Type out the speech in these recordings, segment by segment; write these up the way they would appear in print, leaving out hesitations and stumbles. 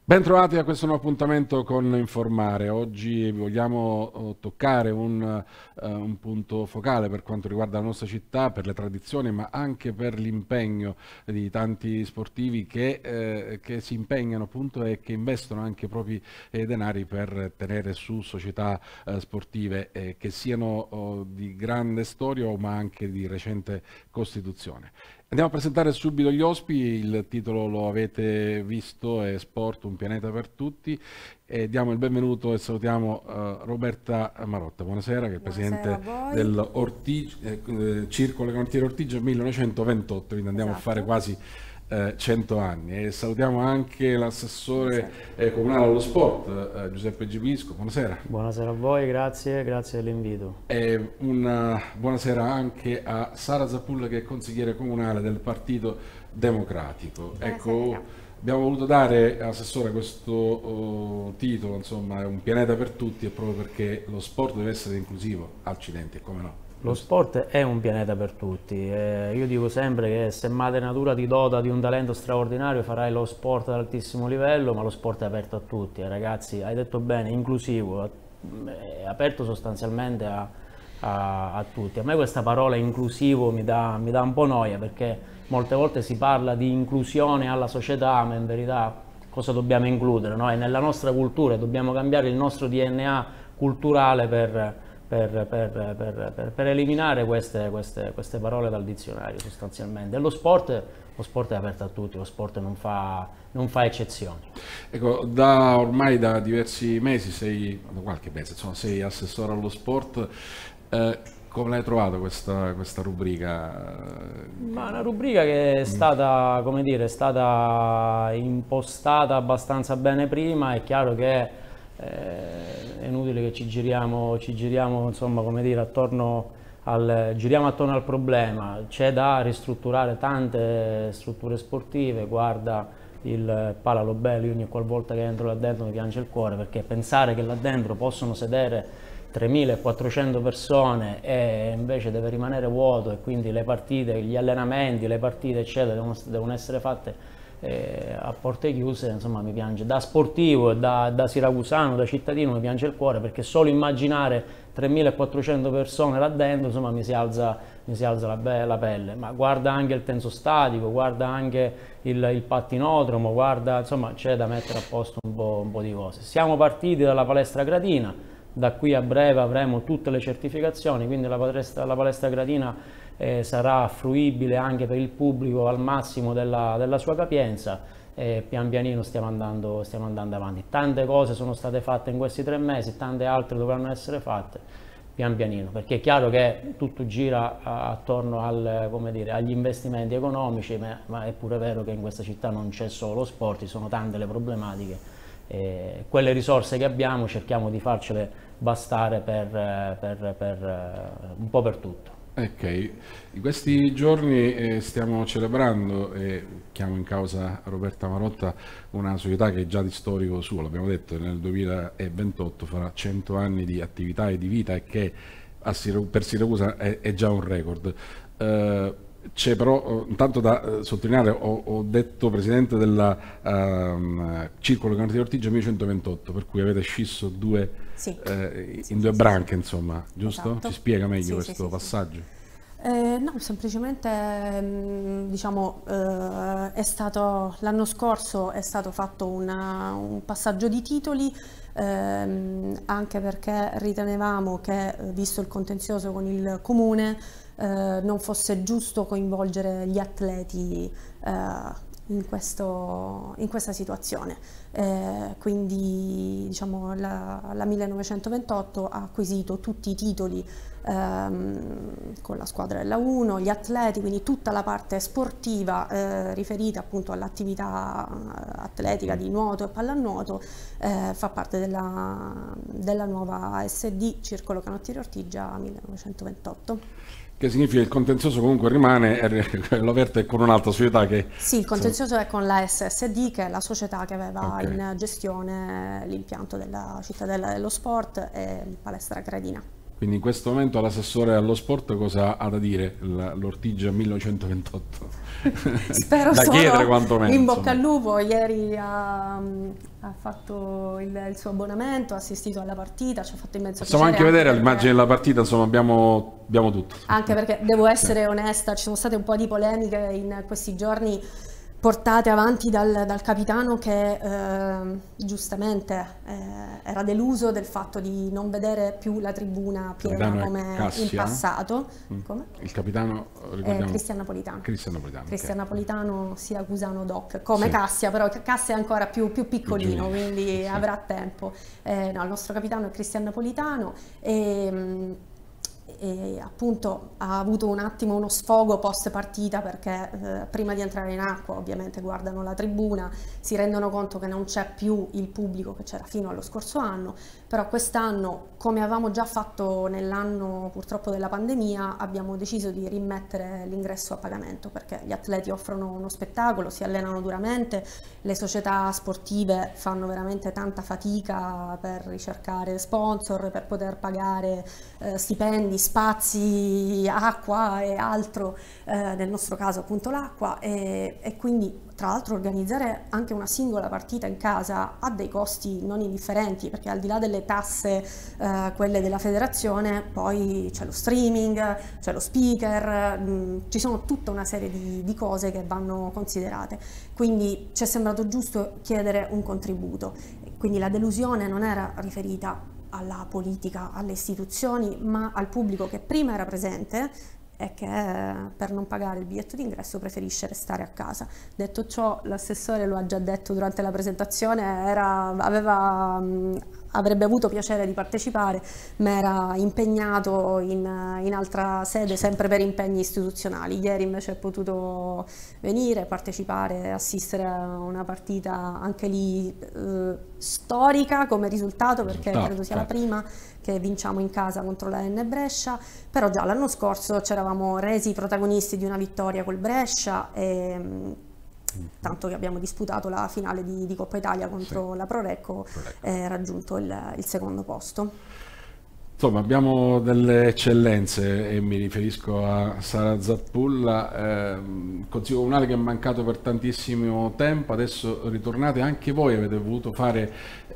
Bentrovati a questo nuovo appuntamento con Informare. Oggi vogliamo toccare un punto focale per quanto riguarda la nostra città, per le tradizioni, ma anche per l'impegno di tanti sportivi che si impegnano appunto e che investono anche i propri denari per tenere su società sportive che siano di grande storia ma anche di recente costituzione. Andiamo a presentare subito gli ospiti, il titolo lo avete visto, è Sport, un pianeta per tutti, e diamo il benvenuto e salutiamo Roberta Marotta. Buonasera, che è Buonasera a presidente voi. del Circolo Canottieri Ortigia 1928, quindi andiamo a fare Esatto, quasi 100 anni. E salutiamo anche l'assessore buonasera. comunale allo sport, Giuseppe Givisco. Buonasera. Buonasera a voi, grazie dell'invito. E una buonasera anche a Sara Zappulla, che è consigliere comunale del Partito Democratico. Ecco, Buonasera. abbiamo voluto dare all'assessore questo titolo, insomma, è un pianeta per tutti, è proprio perché lo sport deve essere inclusivo, accidenti, come no? Lo Giusto? sport è un pianeta per tutti. Io dico sempre che se madre natura ti dota di un talento straordinario farai lo sport ad altissimo livello, ma lo sport è aperto a tutti. Ragazzi, hai detto bene, inclusivo, è aperto sostanzialmente a tutti. A me questa parola inclusivo mi dà un po' noia, perché molte volte si parla di inclusione alla società, ma in verità cosa dobbiamo includere? No? È nella nostra cultura, dobbiamo cambiare il nostro DNA culturale per eliminare queste parole dal dizionario sostanzialmente. E lo sport è aperto a tutti, lo sport non fa eccezioni. Ecco, ormai da diversi mesi da qualche mese, insomma, sei assessore allo sport. Come l'hai trovata questa rubrica? Ma una rubrica che è stata, come dire, è stata impostata abbastanza bene prima. È chiaro che è inutile che ci giriamo insomma, come dire, giriamo attorno al problema. C'è da ristrutturare tante strutture sportive. Guarda il Pala Lobello, io ogni qualvolta che entro là dentro mi piange il cuore, perché pensare che là dentro possono sedere 3.400 persone e invece deve rimanere vuoto, e quindi le partite, gli allenamenti, le partite eccetera devono essere fatte a porte chiuse, insomma mi piange. Da sportivo e da siracusano, da cittadino mi piange il cuore, perché solo immaginare 3.400 persone là dentro, insomma mi si alza la pelle. Ma guarda anche il tenso statico, guarda anche il pattinodromo, guarda, insomma c'è da mettere a posto un po' di cose. Siamo partiti dalla palestra gradina. Da qui a breve avremo tutte le certificazioni, quindi la palestra gradina sarà fruibile anche per il pubblico al massimo della sua capienza, e pian pianino stiamo andando avanti. Tante cose sono state fatte in questi 3 mesi, tante altre dovranno essere fatte pian pianino, perché è chiaro che tutto gira attorno come dire, agli investimenti economici, ma è pure vero che in questa città non c'è solo lo sport, ci sono tante le problematiche. Quelle risorse che abbiamo cerchiamo di farcele bastare un po' per tutto. Ok, in questi giorni stiamo celebrando, e chiamo in causa Roberta Marotta, una società che è già di storico suo, l'abbiamo detto, nel 2028 farà 100 anni di attività e di vita, e che per Siracusa è già un record. C'è però, intanto da sottolineare, ho detto presidente della Circolo Canottieri Ortigia 1128, per cui avete scisso Sì, in due branche, insomma, giusto? Ci esatto. spiega meglio Sì, sì, questo sì, sì. passaggio? No, semplicemente diciamo, l'anno scorso è stato fatto un passaggio di titoli, anche perché ritenevamo che, visto il contenzioso con il comune, non fosse giusto coinvolgere gli atleti in questa situazione. Quindi diciamo, la 1928 ha acquisito tutti i titoli con la squadra della 1, gli atleti, quindi tutta la parte sportiva riferita appunto all'attività atletica di nuoto e pallanuoto fa parte della nuova SD Circolo Canottieri Ortigia 1928. Che significa il contenzioso comunque rimane, l'Overta è con un'altra società che... Sì, il contenzioso è con la SSD, che è la società che aveva Ok. in gestione l'impianto della Cittadella dello Sport e Palestra Gradina. Quindi in questo momento l'assessore allo sport cosa ha da dire l'Ortigia 1928? Spero da solo chiedere quantomeno. In bocca al lupo, ieri ha fatto il suo abbonamento, ha assistito alla partita, ci ha fatto immenso piacere. Possiamo anche vedere l'immagine della partita, insomma abbiamo tutto. Anche perché devo essere onesta, ci sono state un po' di polemiche in questi giorni portate avanti dal capitano che giustamente era deluso del fatto di non vedere più la tribuna piena come in passato. Come? Il capitano Cristian Napolitano. Cristian Napolitano sia Cusano Doc, come Cassia, però Cassia è ancora più piccolino, quindi avrà tempo. No, il nostro capitano è Cristian Napolitano e appunto ha avuto un attimo uno sfogo post partita perché prima di entrare in acqua ovviamente guardano la tribuna, si rendono conto che non c'è più il pubblico che c'era fino allo scorso anno, però quest'anno, come avevamo già fatto nell'anno purtroppo della pandemia, abbiamo deciso di rimettere l'ingresso a pagamento perché gli atleti offrono uno spettacolo, si allenano duramente, le società sportive fanno veramente tanta fatica per ricercare sponsor, per poter pagare stipendi, spazi, acqua e altro, nel nostro caso appunto l'acqua, e quindi tra l'altro organizzare anche una singola partita in casa ha dei costi non indifferenti perché al di là delle tasse, quelle della federazione, poi c'è lo streaming, c'è lo speaker, ci sono tutta una serie di cose che vanno considerate, quindi ci è sembrato giusto chiedere un contributo, quindi la delusione non era riferita alla politica, alle istituzioni, ma al pubblico che prima era presente e che per non pagare il biglietto d'ingresso preferisce restare a casa. Detto ciò, l'assessore lo ha già detto durante la presentazione, avrebbe avuto piacere di partecipare, ma era impegnato in altra sede, sempre per impegni istituzionali. Ieri invece è potuto venire, partecipare, assistere a una partita anche lì storica come risultato, perché credo sia la prima che vinciamo in casa contro la N Brescia, però già l'anno scorso ci eravamo resi protagonisti di una vittoria col Brescia, tanto che abbiamo disputato la finale di Coppa Italia contro la Prorecco e raggiunto il secondo posto. Insomma, abbiamo delle eccellenze e mi riferisco a Sara Zappulla, Consiglio Comunale che è mancato per tantissimo tempo, adesso ritornate, anche voi avete voluto fare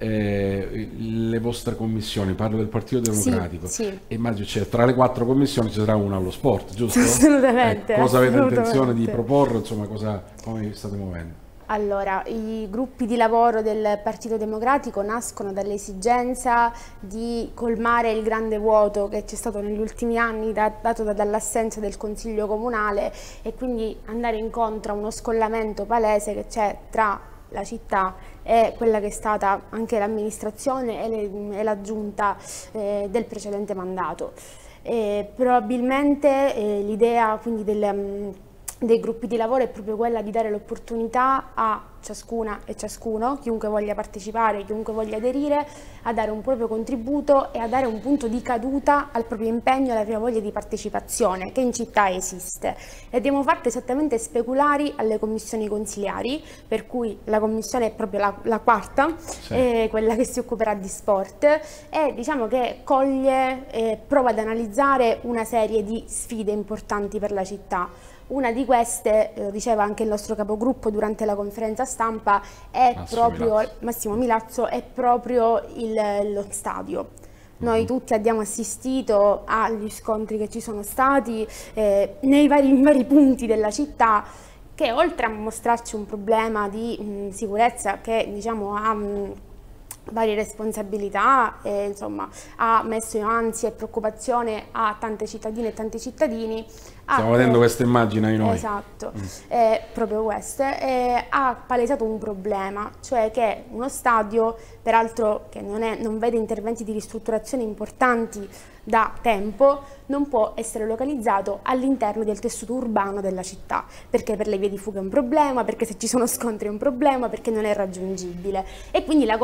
le vostre commissioni, parlo del Partito Democratico, sì. Immagino tra le 4 commissioni ci sarà una allo sport, giusto? Assolutamente. Cosa avete intenzione di proporre, insomma, come vi state muovendo? Allora, i gruppi di lavoro del Partito Democratico nascono dall'esigenza di colmare il grande vuoto che c'è stato negli ultimi anni dato dall'assenza del Consiglio Comunale e quindi andare incontro a uno scollamento palese che c'è tra la città e quella che è stata anche l'amministrazione e la giunta del precedente mandato. Probabilmente l'idea quindi dei gruppi di lavoro è proprio quella di dare l'opportunità a ciascuna e ciascuno, chiunque voglia partecipare, chiunque voglia aderire, a dare un proprio contributo e a dare un punto di caduta al proprio impegno e alla propria voglia di partecipazione che in città esiste. E abbiamo fatto esattamente speculari alle commissioni consiliari, per cui la commissione è proprio la quarta, quella che si occuperà di sport, e diciamo che coglie, prova ad analizzare una serie di sfide importanti per la città. Una di queste, diceva anche il nostro capogruppo durante la conferenza stampa, è Massimo Milazzo, è proprio lo stadio. Noi tutti abbiamo assistito agli scontri che ci sono stati in vari punti della città, che oltre a mostrarci un problema di sicurezza che diciamo ha varie responsabilità, insomma ha messo in ansia e preoccupazione a tante cittadine e tanti cittadini. Stiamo vedendo queste immagini ai noi. Esatto, proprio queste, ha palesato un problema, cioè che uno stadio, peraltro che non vede interventi di ristrutturazione importanti da tempo, non può essere localizzato all'interno del tessuto urbano della città, perché per le vie di fuga è un problema, perché se ci sono scontri è un problema, perché non è raggiungibile. E quindi la Commissione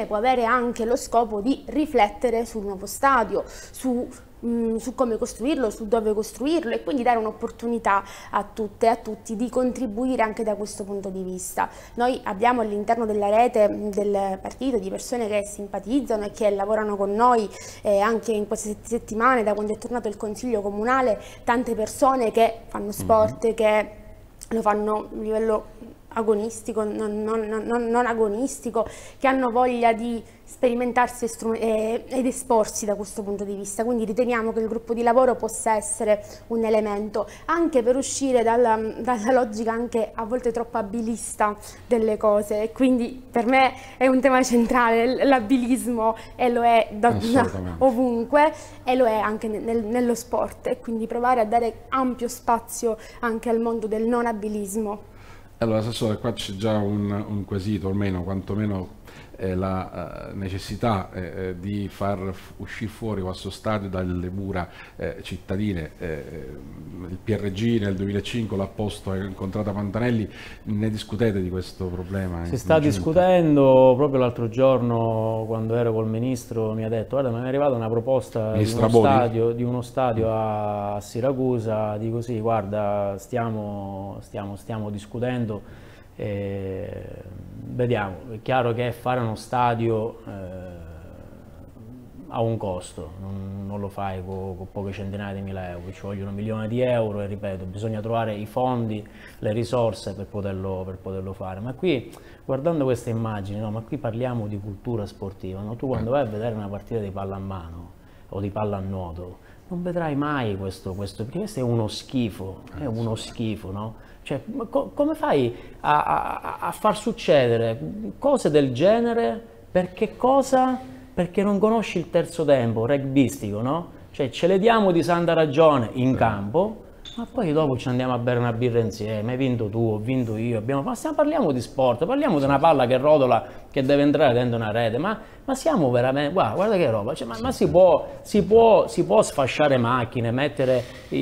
fine può avere anche lo scopo di riflettere sul nuovo stadio, su come costruirlo, su dove costruirlo, e quindi dare un'opportunità a tutte e a tutti di contribuire anche da questo punto di vista. Noi abbiamo all'interno della rete del partito di persone che simpatizzano e che lavorano con noi anche in queste settimane, da quando è tornato il Consiglio Comunale, tante persone che fanno sport, che lo fanno a livello agonistico, non agonistico, che hanno voglia di sperimentarsi ed esporsi da questo punto di vista. Quindi riteniamo che il gruppo di lavoro possa essere un elemento anche per uscire dalla logica anche a volte troppo abilista delle cose, e quindi per me è un tema centrale l'abilismo, e lo è ovunque, e lo è anche nello sport, e quindi provare a dare ampio spazio anche al mondo del non abilismo. Allora, Assessore, qua c'è già un quesito, almeno quantomeno la necessità di far uscire fuori questo stadio dalle mura cittadine. Il PRG nel 2005 l'ha posto, ha incontrato Pantanelli. Ne discutete di questo problema? Si sta discutendo. Proprio l'altro giorno, quando ero col Ministro, mi ha detto: guarda, mi è arrivata una proposta di uno stadio a Siracusa. Dico sì, guarda, stiamo discutendo. Vediamo. È chiaro che fare uno stadio ha un costo, non lo fai con poche centinaia di mila euro, ci vogliono milioni di euro, e ripeto, bisogna trovare i fondi, le risorse per poterlo fare. Ma qui, guardando queste immagini, no, ma qui parliamo di cultura sportiva, no? Tu quando vai a vedere una partita di pallamano o di pallanuoto non vedrai mai questo, perché questo è uno schifo, no? Cioè, come fai a far succedere cose del genere? Perché cosa? Perché non conosci il terzo tempo rugbyistico, no? Cioè, ce le diamo di santa ragione in campo, ma poi dopo ci andiamo a bere una birra insieme. Hai vinto tu, ho vinto io, parliamo di sport, parliamo di una palla che rotola, che deve entrare dentro una rete, ma siamo veramente, guarda che roba, cioè, ma si può sfasciare macchine, mettere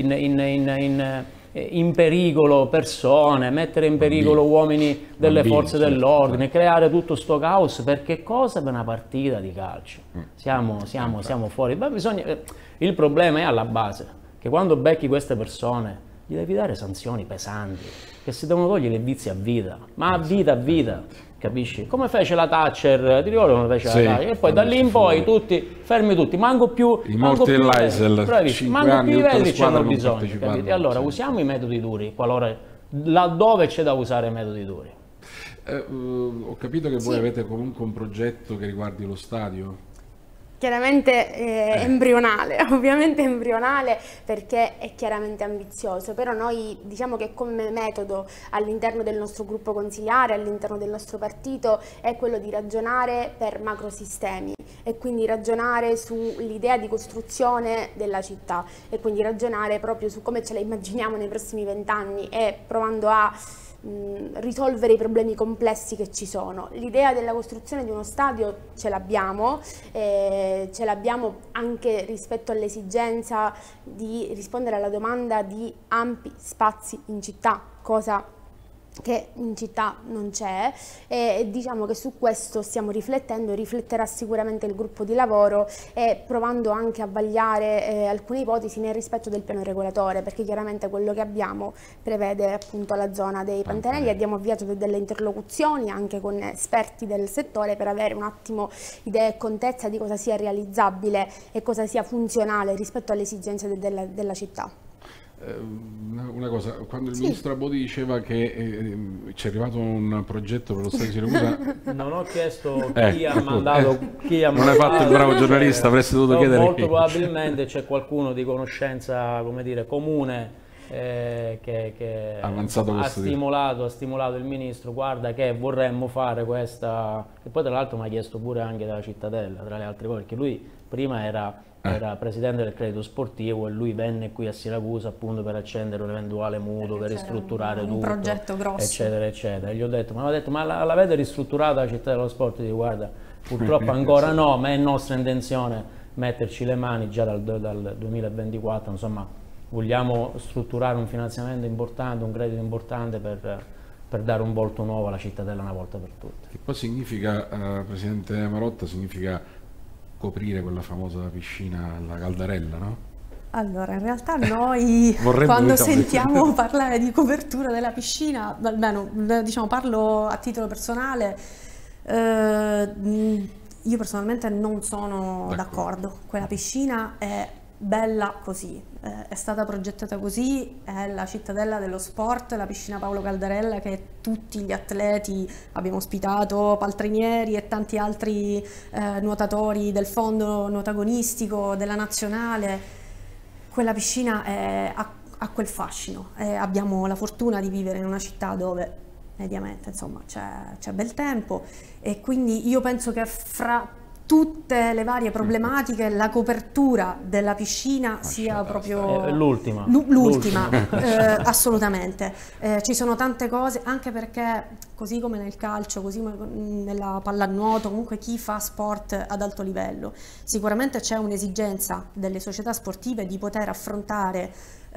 in pericolo persone, mettere in pericolo uomini delle forze dell'ordine, creare tutto sto caos, perché cosa? Per una partita di calcio. Siamo fuori. Ma il problema è alla base, che quando becchi queste persone gli devi dare sanzioni pesanti, che si devono togliere i vizi a vita, ma a vita, capisci? Come fece la Thatcher, ti ricordi come fece la Thatcher? E poi da lì in poi fermi tutti, manco più i morti dell'Aisel, manco più i vetri c'hanno bisogno, capito? E allora usiamo i metodi duri, laddove c'è da usare i metodi duri. Ho capito che voi avete comunque un progetto che riguardi lo stadio? Chiaramente embrionale, ovviamente embrionale, perché è chiaramente ambizioso, però noi diciamo che come metodo all'interno del nostro gruppo consigliare, all'interno del nostro partito, è quello di ragionare per macrosistemi, e quindi ragionare sull'idea di costruzione della città, e quindi ragionare proprio su come ce la immaginiamo nei prossimi 20 anni, e provando a risolvere i problemi complessi che ci sono. L'idea della costruzione di uno stadio ce l'abbiamo anche rispetto all'esigenza di rispondere alla domanda di ampi spazi in città, cosa che in città non c'è, e diciamo che su questo stiamo riflettendo, rifletterà sicuramente il gruppo di lavoro, e provando anche a vagliare alcune ipotesi nel rispetto del piano regolatore, perché chiaramente quello che abbiamo prevede appunto la zona dei Pantanelli. Abbiamo avviato delle interlocuzioni anche con esperti del settore per avere un attimo idea e contezza di cosa sia realizzabile e cosa sia funzionale rispetto alle esigenze della città. Una cosa, quando il ministro Abodi diceva che ci è arrivato un progetto per lo stadio di Siracusa, non ho chiesto chi ha mandato, non hai fatto il bravo giornalista, avresti dovuto chiedere. Molto probabilmente c'è qualcuno di conoscenza, come dire, comune, che ha stimolato il ministro. Guarda che vorremmo fare questa, e poi tra l'altro mi ha chiesto pure anche della Cittadella, tra le altre cose, perché lui prima era presidente del credito sportivo, e lui venne qui a Siracusa appunto per accendere un eventuale mutuo, per ristrutturare tutto, un progetto grosso, eccetera eccetera. E gli ho detto: ma l'avete ristrutturata la città dello sport? E dico: guarda, purtroppo ancora no, ma è nostra intenzione metterci le mani già dal 2024, insomma vogliamo strutturare un finanziamento importante, un credito importante per per dare un volto nuovo alla cittadella una volta per tutte. Che poi significa, Presidente Marotta, significa coprire quella famosa piscina alla Caldarella, no? Allora, in realtà noi quando sentiamo parlare di copertura della piscina, almeno diciamo, parlo a titolo personale, io personalmente non sono d'accordo. Quella piscina è bella così, è stata progettata così, è la cittadella dello sport, la piscina Paolo Caldarella che tutti gli atleti abbiamo ospitato, paltrinieri e tanti altri nuotatori del fondo nuotagonistico, della nazionale. Quella piscina ha quel fascino, abbiamo la fortuna di vivere in una città dove mediamente insomma c'è bel tempo, e quindi io penso che fra tutte le varie problematiche la copertura della piscina sia proprio l'ultima, assolutamente. Ci sono tante cose, anche perché così come nel calcio, così come nella pallanuoto, comunque chi fa sport ad alto livello, sicuramente c'è un'esigenza delle società sportive di poter affrontare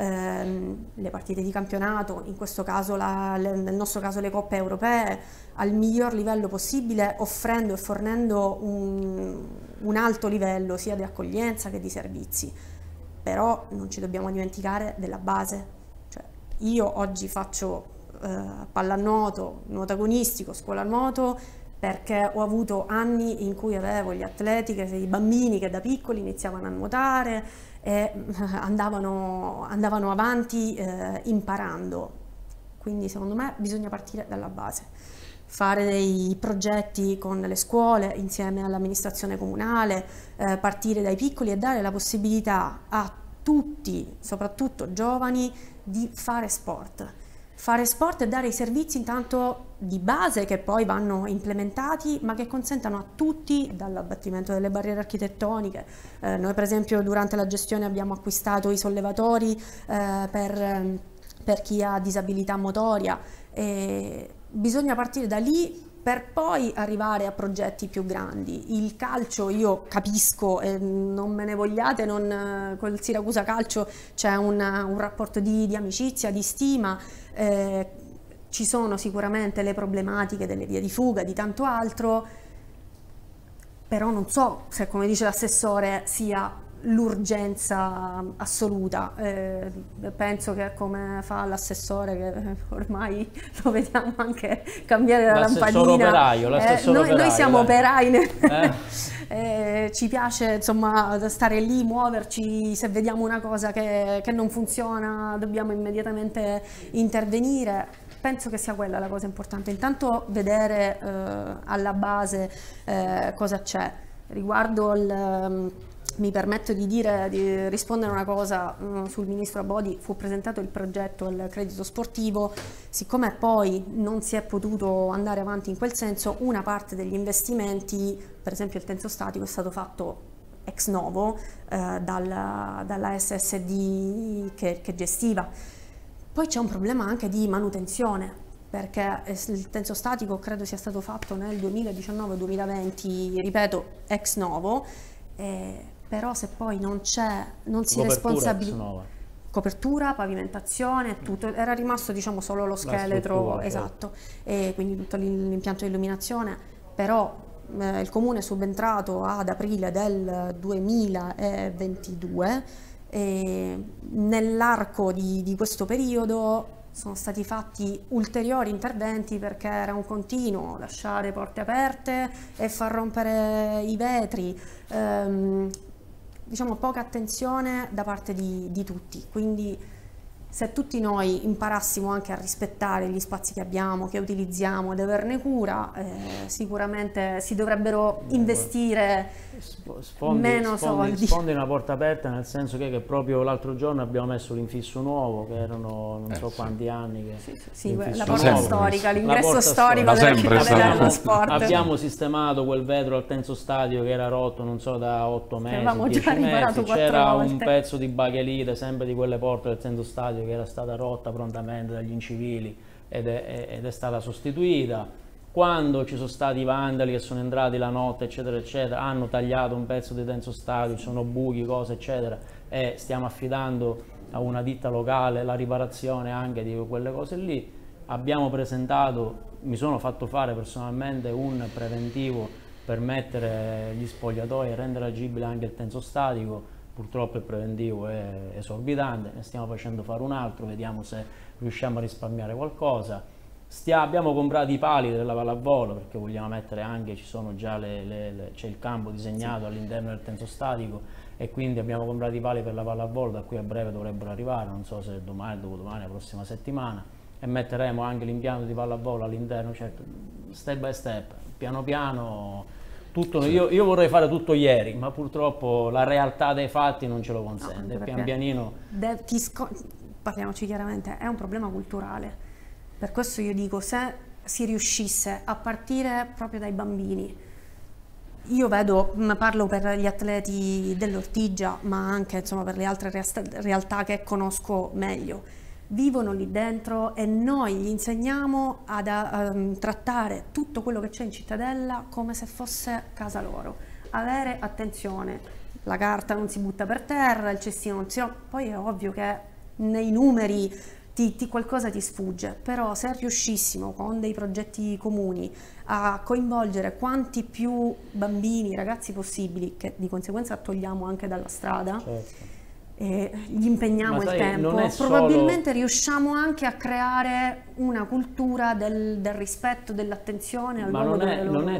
le partite di campionato, in questo caso nel nostro caso le coppe europee, al miglior livello possibile, offrendo e fornendo un alto livello sia di accoglienza che di servizi. Però non ci dobbiamo dimenticare della base. Cioè, io oggi faccio pallanuoto, nuoto agonistico, scuola nuoto, perché ho avuto anni in cui avevo gli atleti, i bambini che da piccoli iniziavano a nuotare e andavano avanti imparando. Quindi secondo me bisogna partire dalla base, fare dei progetti con le scuole insieme all'amministrazione comunale, partire dai piccoli e dare la possibilità a tutti, soprattutto giovani, di fare sport. Fare sport e dare i servizi intanto di base che poi vanno implementati, ma che consentano a tutti, dall'abbattimento delle barriere architettoniche. Noi per esempio durante la gestione abbiamo acquistato i sollevatori per chi ha disabilità motoria, e bisogna partire da lì per poi arrivare a progetti più grandi. Il calcio io capisco, non me ne vogliate, col Siracusa Calcio c'è un rapporto di amicizia, di stima, ci sono sicuramente le problematiche delle vie di fuga, di tanto altro, però non so se, come dice l'assessore, sia l'urgenza assoluta. Penso che come fa l'assessore, che ormai lo vediamo anche cambiare la lampadina, noi siamo operai, ci piace insomma stare lì, muoverci, se vediamo una cosa che non funziona dobbiamo immediatamente intervenire. Penso che sia quella la cosa importante, intanto vedere alla base cosa c'è. Riguardo mi permetto di rispondere una cosa sul ministro Abodi. Fu presentato il progetto al credito sportivo, siccome poi non si è potuto andare avanti in quel senso, una parte degli investimenti, per esempio il tenso statico, è stato fatto ex novo dalla SSD che gestiva. Poi c'è un problema anche di manutenzione, perché il tenso statico credo sia stato fatto nel 2019-2020, ripeto, ex novo, però se poi non si responsabilizza, copertura, pavimentazione, tutto, era rimasto diciamo solo lo scheletro, esatto, e quindi tutto l'impianto di illuminazione, però il comune è subentrato ad aprile del 2022 e nell'arco di questo periodo sono stati fatti ulteriori interventi, perché era un continuo lasciare porte aperte e far rompere i vetri, diciamo poca attenzione da parte di tutti. Quindi se tutti noi imparassimo anche a rispettare gli spazi che abbiamo, che utilizziamo, ad averne cura, sicuramente si dovrebbero investire meno soldi. Sfondi una porta aperta, nel senso che proprio l'altro giorno abbiamo messo l'infisso nuovo, che erano non so quanti anni. La porta storica, l'ingresso storico della cittadella dello sport. Abbiamo sistemato quel vetro al tenso stadio che era rotto, non so, da 8 mesi, 10 mesi. C'era un pezzo di baghelite, sempre di quelle porte del tenso stadio, che era stata rotta prontamente dagli incivili ed è stata sostituita. Quando ci sono stati i vandali che sono entrati la notte eccetera eccetera, hanno tagliato un pezzo di tenso stadio, ci sono buchi, cose eccetera, e stiamo affidando a una ditta locale la riparazione anche di quelle cose lì. abbiamo presentato, mi sono fatto fare personalmente un preventivo per mettere gli spogliatoi e rendere agibile anche il tenso statico. Purtroppo il preventivo è esorbitante, ne stiamo facendo fare un altro, vediamo se riusciamo a risparmiare qualcosa. Abbiamo comprato i pali della pallavolo perché vogliamo mettere anche, ci sono già c'è il campo disegnato all'interno del tenso statico, e quindi abbiamo comprato i pali per la pallavolo, da qui a breve dovrebbero arrivare, non so se domani, dopodomani, la prossima settimana, e metteremo anche l'impianto di pallavolo all'interno, certo, step by step, piano piano. Tutto, io vorrei fare tutto ieri, ma purtroppo la realtà dei fatti non ce lo consente. Pian pianino. Parliamoci chiaramente, è un problema culturale. Per questo io dico, se si riuscisse a partire proprio dai bambini, io vedo, parlo per gli atleti dell'Ortigia, ma anche insomma per le altre realtà che conosco meglio, vivono lì dentro e noi gli insegniamo a trattare tutto quello che c'è in cittadella come se fosse casa loro, avere attenzione, la carta non si butta per terra, il cestino non si... Poi è ovvio che nei numeri qualcosa ti sfugge, però se riuscissimo con dei progetti comuni a coinvolgere quanti più bambini, ragazzi possibili, che di conseguenza togliamo anche dalla strada, certo, e gli impegniamo il tempo, probabilmente riusciamo anche a creare una cultura del rispetto, dell'attenzione al luogo dove loro non è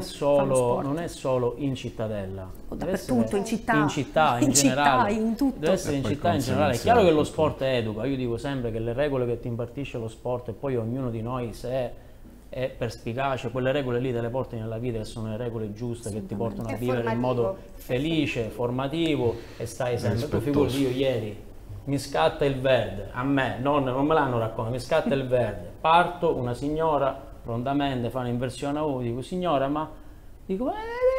solo in cittadella, dappertutto, in città, in generale, in tutto. Deve essere in città in generale. È chiaro che lo sport educa, io dico sempre che le regole che ti impartisce lo sport, e poi ognuno di noi, se è perspicace, quelle regole lì te le porti nella vita, che sono le regole giuste che ti portano a vivere in modo felice, formativo, e stai sempre. Tu figurati, io ieri mi scatta il verde, a me, non me l'hanno raccontato, mi scatta il verde, parto, una signora prontamente fa un'inversione a U, dico signora, ma dico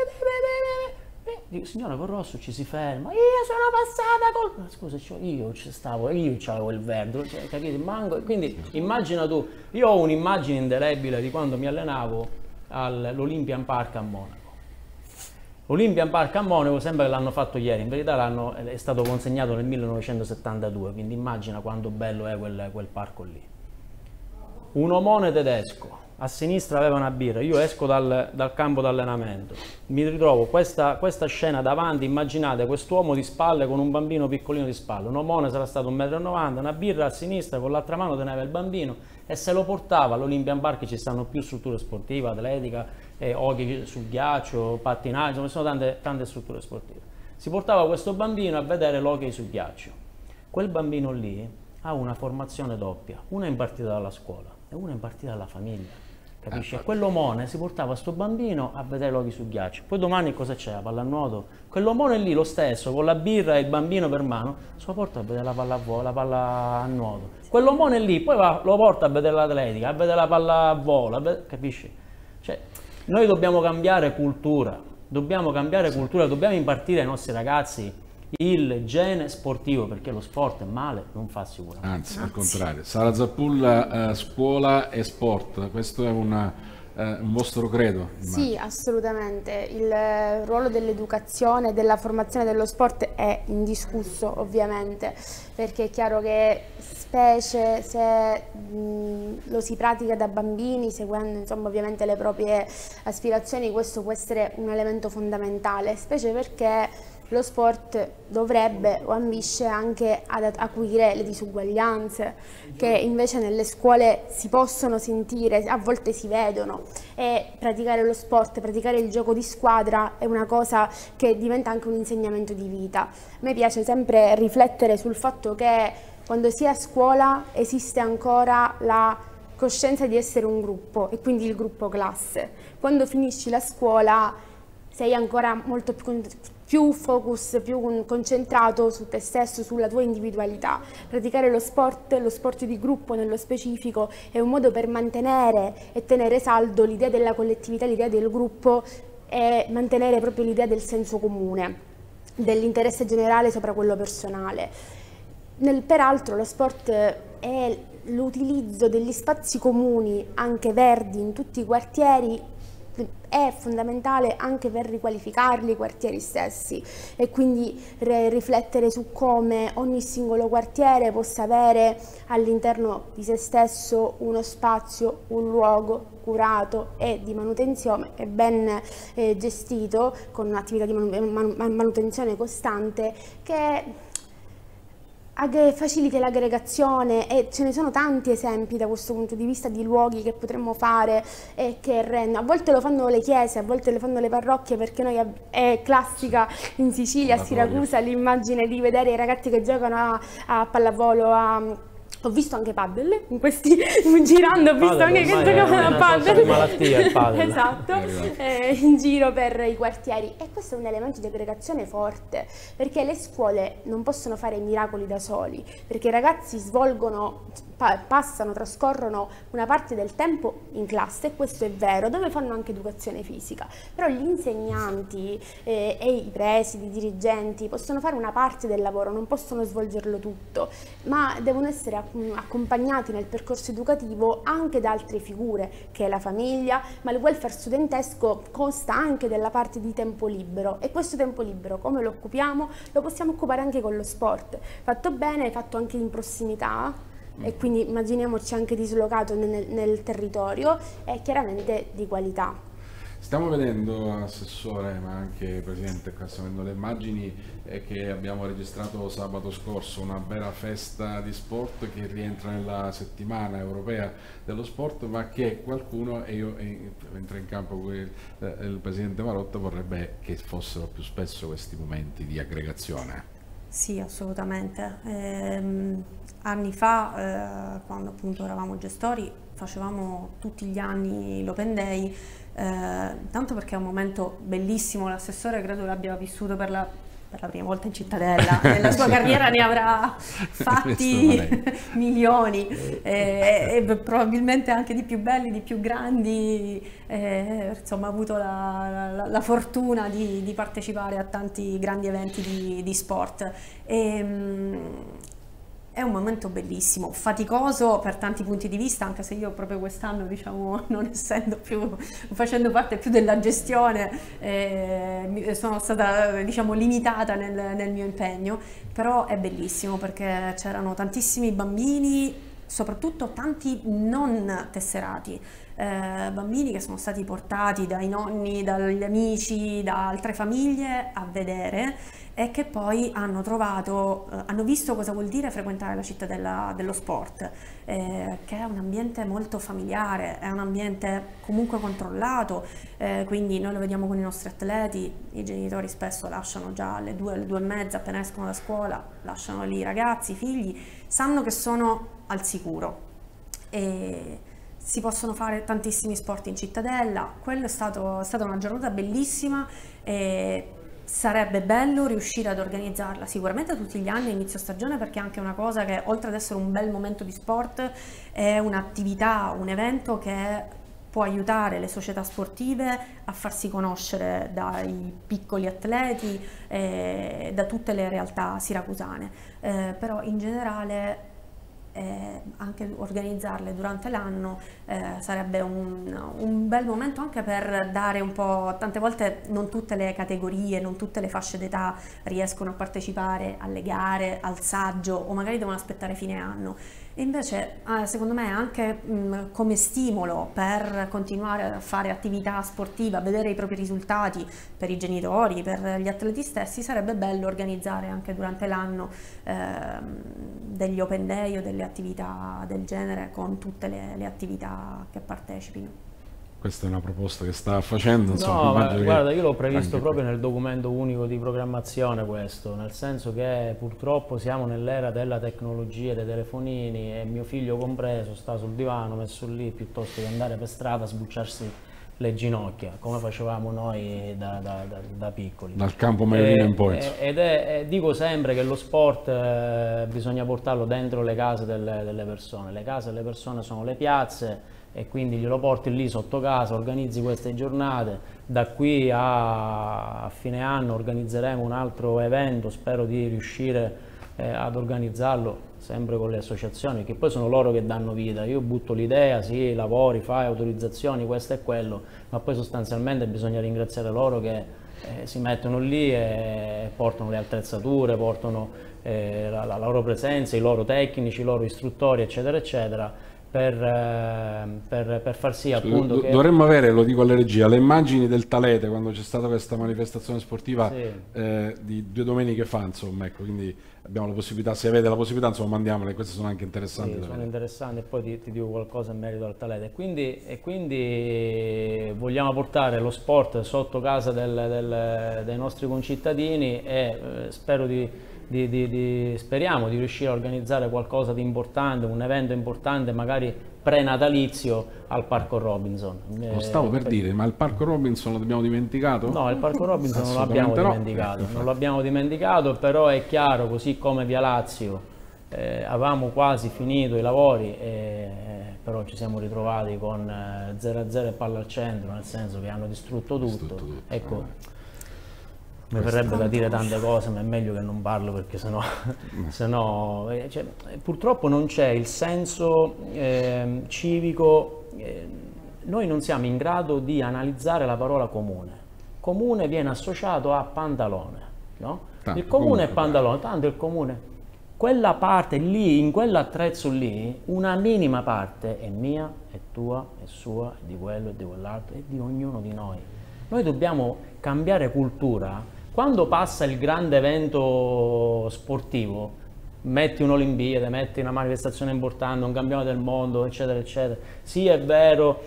signora, col rosso ci si ferma, io sono passata col... Scusa, io c'avevo il verde, cioè, capite? Manco... Quindi immagina tu, io ho un'immagine indelebile di quando mi allenavo all'Olympian Park a Monaco. L'Olympian Park a Monaco sembra che l'hanno fatto ieri, in verità è stato consegnato nel 1972, quindi immagina quanto bello è quel parco lì. Un omone tedesco, a sinistra aveva una birra, io esco dal campo d'allenamento, mi ritrovo questa scena davanti, immaginate quest'uomo di spalle con un bambino piccolino di spalle, un omone sarà stato 1,90 m, una birra a sinistra, con l'altra mano teneva il bambino e se lo portava. All'Olympian Park ci stanno più strutture sportive, atletica, hockey sul ghiaccio, pattinaggio, ci sono tante strutture sportive. Si portava questo bambino a vedere l'hockey sul ghiaccio. Quel bambino lì ha una formazione doppia, una impartita dalla scuola e una impartita dalla famiglia. Capisci? Quell'omone si portava sto bambino a vedere l'hockey sul ghiaccio, poi domani cosa c'è? La pallanuoto? Quell'omone lì, lo stesso, con la birra e il bambino per mano, se lo porta a vedere la palla a nuoto. Quell'omone lì poi lo porta a vedere l'atletica, a vedere la pallavolo, capisci? Cioè, noi dobbiamo cambiare cultura, dobbiamo impartire ai nostri ragazzi il gene sportivo, perché lo sport è male, non fa sicuramente. Anzi, al contrario. Sara Zappulla, scuola e sport, questo è un vostro credo? Immagino. Sì, assolutamente. Il ruolo dell'educazione e della formazione dello sport è indiscusso, ovviamente, perché è chiaro che specie se lo si pratica da bambini, seguendo insomma ovviamente le proprie aspirazioni, questo può essere un elemento fondamentale, specie perché lo sport dovrebbe o ambisce anche ad acuire le disuguaglianze che invece nelle scuole si possono sentire, a volte si vedono, e praticare lo sport, praticare il gioco di squadra è una cosa che diventa anche un insegnamento di vita. A me piace sempre riflettere sul fatto che quando si è a scuola esiste ancora la coscienza di essere un gruppo e quindi il gruppo classe. Quando finisci la scuola sei ancora molto più focus, più concentrato su te stesso, sulla tua individualità. Praticare lo sport di gruppo nello specifico, è un modo per mantenere e tenere saldo l'idea della collettività, l'idea del gruppo e mantenere proprio l'idea del senso comune, dell'interesse generale sopra quello personale. Peraltro lo sport è l'utilizzo degli spazi comuni, anche verdi, in tutti i quartieri, è fondamentale anche per riqualificarli i quartieri stessi, e quindi riflettere su come ogni singolo quartiere possa avere all'interno di se stesso uno spazio, un luogo curato e di manutenzione e ben gestito, con un'attività di manutenzione costante che faciliti l'aggregazione, e ce ne sono tanti esempi da questo punto di vista di luoghi che potremmo fare e che rendono. A volte lo fanno le chiese, a volte lo fanno le parrocchie, perché noi è classica in Sicilia, a Siracusa, l'immagine di vedere i ragazzi che giocano a pallavolo, ho visto anche padel, girando ho visto anche che giocavano a padel. Malattia, il padel. Esatto, in giro per i quartieri, e questo è un elemento di aggregazione forte, perché le scuole non possono fare miracoli da soli, perché i ragazzi trascorrono una parte del tempo in classe, e questo è vero, dove fanno anche educazione fisica, però gli insegnanti e i presidi, i dirigenti possono fare una parte del lavoro, non possono svolgerlo tutto, ma devono essere accompagnati nel percorso educativo anche da altre figure, che è la famiglia, ma il welfare studentesco consta anche della parte di tempo libero, e questo tempo libero come lo occupiamo? Lo possiamo occupare anche con lo sport, fatto bene, fatto anche in prossimità, e quindi immaginiamoci anche dislocato nel territorio, e chiaramente di qualità. Stiamo vedendo, Assessore, ma anche Presidente, qua stiamo vedendo le immagini che abbiamo registrato sabato scorso, una vera festa di sport che rientra nella settimana europea dello sport, ma che qualcuno, e io entra in campo il Presidente Marotta, vorrebbe che fossero più spesso questi momenti di aggregazione. Sì, assolutamente. Anni fa, quando appunto eravamo gestori, facevamo tutti gli anni l'Open Day, tanto perché è un momento bellissimo, l'assessore credo l'abbia vissuto per la prima volta in cittadella, nella sua carriera ne avrà fatti milioni, e probabilmente anche di più belli, di più grandi, insomma ha avuto la fortuna di partecipare a tanti grandi eventi di sport. È un momento bellissimo, faticoso per tanti punti di vista, anche se io proprio quest'anno, diciamo, non facendo parte più della gestione, sono stata, diciamo, limitata nel mio impegno, però è bellissimo perché c'erano tantissimi bambini, soprattutto tanti non tesserati, bambini che sono stati portati dai nonni, dagli amici, da altre famiglie a vedere, e che poi hanno visto cosa vuol dire frequentare la cittadella dello sport, che è un ambiente molto familiare, è un ambiente comunque controllato, quindi noi lo vediamo con i nostri atleti, i genitori spesso lasciano già alle 2, alle 2:30, appena escono da scuola, lasciano lì i ragazzi, i figli, sanno che sono al sicuro. E si possono fare tantissimi sport in cittadella, quello è stata una giornata bellissima, e sarebbe bello riuscire ad organizzarla sicuramente tutti gli anni a inizio stagione, perché è anche una cosa che, oltre ad essere un bel momento di sport, è un'attività, un evento che può aiutare le società sportive a farsi conoscere dai piccoli atleti, da tutte le realtà siracusane, però in generale anche organizzarle durante l'anno sarebbe un bel momento, anche per dare un po', tante volte non tutte le categorie, non tutte le fasce d'età riescono a partecipare alle gare, al saggio, o magari devono aspettare fine anno. E invece secondo me anche come stimolo per continuare a fare attività sportiva, vedere i propri risultati per i genitori, per gli atleti stessi, sarebbe bello organizzare anche durante l'anno degli open day o delle attività del genere, con tutte le attività che partecipino. Questa è una proposta che sta facendo, insomma. No, ma guarda, io l'ho previsto proprio nel documento unico di programmazione questo, nel senso che purtroppo siamo nell'era della tecnologia, dei telefonini, e mio figlio compreso sta sul divano messo lì, piuttosto che andare per strada a sbucciarsi le ginocchia, come facevamo noi da piccoli. Dal campo Merino in poi. Dico sempre che lo sport bisogna portarlo dentro le case delle persone. Le case delle persone sono le piazze, e quindi glielo porti lì sotto casa, organizzi queste giornate. Da qui a fine anno organizzeremo un altro evento, spero di riuscire ad organizzarlo sempre con le associazioni, che poi sono loro che danno vita. Io butto l'idea, sì, lavori, fai autorizzazioni, questo e quello, ma poi sostanzialmente bisogna ringraziare loro che si mettono lì e portano le attrezzature, portano la loro presenza, i loro tecnici, i loro istruttori, eccetera, eccetera, per far sì appunto che... Dovremmo avere, lo dico alla regia, le immagini del Talete quando c'è stata questa manifestazione sportiva di 2 domeniche fa, insomma, ecco, quindi abbiamo la possibilità, se avete la possibilità, insomma, mandiamole, queste sono anche interessanti. Sì, sono interessanti, e poi ti dico qualcosa in merito al Talete. Quindi vogliamo portare lo sport sotto casa dei nostri concittadini e speriamo di riuscire a organizzare qualcosa di importante, un evento importante, magari prenatalizio al Parco Robinson. Lo stavo per dire, ma il Parco Robinson lo abbiamo dimenticato? No, il Parco Robinson non l'abbiamo dimenticato, non l'abbiamo dimenticato, però è chiaro, così come Via Lazio avevamo quasi finito i lavori, però ci siamo ritrovati con 0-0 e palla al centro, nel senso che hanno distrutto tutto. Ecco, mi verrebbe da dire tante cose, ma è meglio che non parlo, perché sennò cioè, purtroppo non c'è il senso civico. Noi non siamo in grado di analizzare la parola comune. Comune viene associato a pantalone, no? Il comune è pantalone, tanto il comune, quella parte lì, in quell'attrezzo lì, una minima parte è mia, è tua, è sua, è di quello, è di quell'altro, è di ognuno di noi. Noi dobbiamo cambiare cultura. Quando passa il grande evento sportivo, metti un'Olimpiade, metti una manifestazione importante, un campionato del mondo, eccetera, eccetera. Sì, è vero,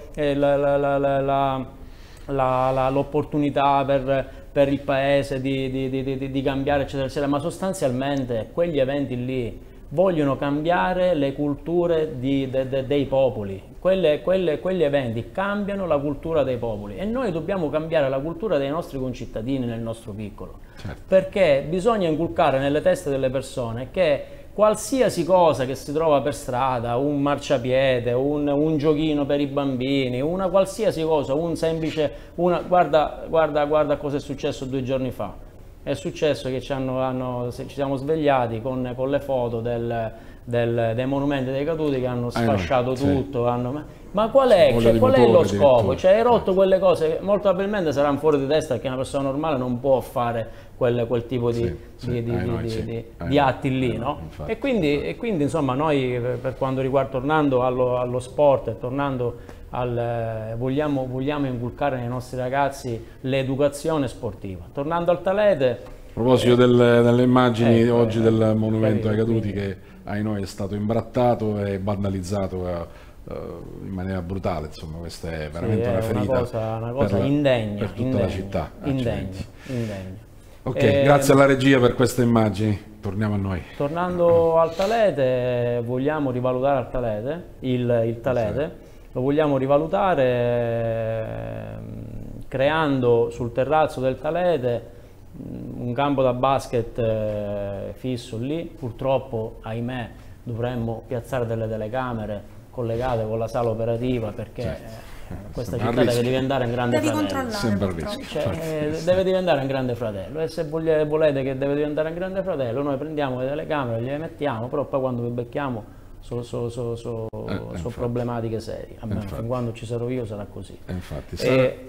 l'opportunità per il paese di cambiare, eccetera, eccetera, ma sostanzialmente quegli eventi lì vogliono cambiare le culture dei popoli. Quegli eventi cambiano la cultura dei popoli e noi dobbiamo cambiare la cultura dei nostri concittadini nel nostro piccolo. Certo. Perché bisogna inculcare nelle teste delle persone che qualsiasi cosa che si trova per strada, un marciapiede, un giochino per i bambini, una qualsiasi cosa, un semplice... guarda cosa è successo 2 giorni fa. È successo che ci siamo svegliati con le foto dei monumenti dei caduti che hanno sfasciato tutto. Ma qual è lo scopo? Cioè, hai rotto quelle cose, molto probabilmente saranno fuori di testa, perché una persona normale non può fare quel tipo di atti lì, no? E quindi insomma noi, per quanto riguarda, tornando allo sport e tornando vogliamo inculcare nei nostri ragazzi l'educazione sportiva. Tornando al Talete, a proposito delle immagini oggi del monumento ai caduti, che ai noi è stato imbrattato e vandalizzato in maniera brutale, insomma, questa è veramente una ferita, una cosa indegna per tutta la città. Indegna. Ok, grazie alla regia per queste immagini. Torniamo a noi. Tornando al Talete, vogliamo rivalutare il Talete. Lo vogliamo rivalutare creando sul terrazzo del Talete un campo da basket fisso lì. Purtroppo, ahimè, dovremmo piazzare delle telecamere collegate con la sala operativa, perché questa città deve diventare un grande fratello. Deve diventare un grande fratello, e se volete che deve diventare un grande fratello, noi prendiamo le telecamere, gliele mettiamo, però poi quando vi becchiamo sono problematiche serie. Fin quando ci sarò io sarà così. Infatti, e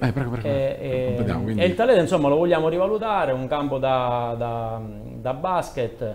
il Talete, insomma, lo vogliamo rivalutare, un campo da basket.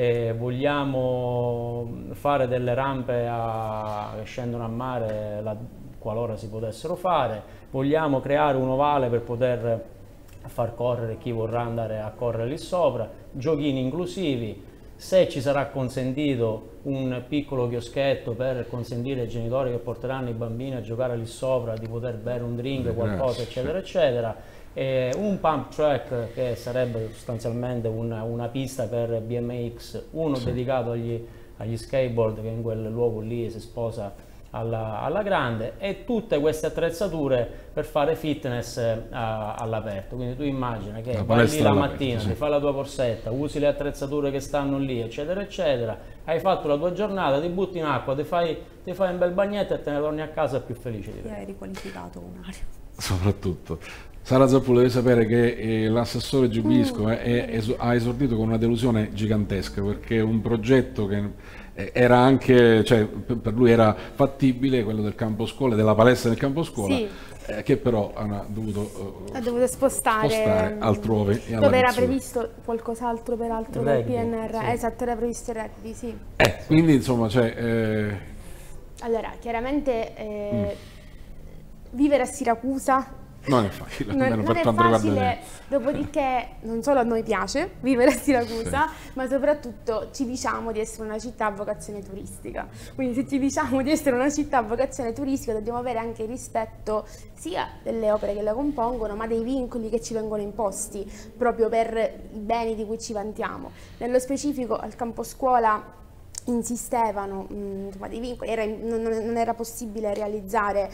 Vogliamo fare delle rampe che scendono a mare qualora si potessero fare. Vogliamo creare un ovale per poter far correre chi vorrà andare a correre lì sopra, giochini inclusivi. Se ci sarà consentito un piccolo chioschetto per consentire ai genitori che porteranno i bambini a giocare lì sopra di poter bere un drink, qualcosa, eccetera, eccetera. Un pump track, che sarebbe sostanzialmente una pista per BMX, uno dedicato agli skateboard, che in quel luogo lì si sposa alla grande, e tutte queste attrezzature per fare fitness all'aperto. Quindi tu immagina che vai lì la mattina, ti fai la tua corsetta, usi le attrezzature che stanno lì, eccetera eccetera, hai fatto la tua giornata, ti butti in acqua, ti fai un bel bagnetto e te ne torni a casa più felice di te. Hai riqualificato un'area. soprattutto. Sara Zappullo, devi sapere che l'assessore Giubisco ha esordito con una delusione gigantesca, perché un progetto che era anche, cioè, per lui era fattibile, quello del campo scuola, della palestra del campo scuola, Sì. Che però ha dovuto spostare altrove. E dove era Lazio. previsto qualcos'altro peraltro del Rugby, PNR, sì. esatto, era previsto il rugby, sì. Quindi insomma, cioè, Allora, chiaramente vivere a Siracusa non è facile, non almeno per è quanto riguarda facile, me. dopodiché non solo a noi piace vivere a Siracusa, ma soprattutto ci diciamo di essere una città a vocazione turistica. Quindi se ci diciamo di essere una città a vocazione turistica dobbiamo avere anche il rispetto sia delle opere che la compongono, ma dei vincoli che ci vengono imposti proprio per i beni di cui ci vantiamo. Nello specifico al campo scuola insistevano, insomma, dei vincoli, non era possibile realizzare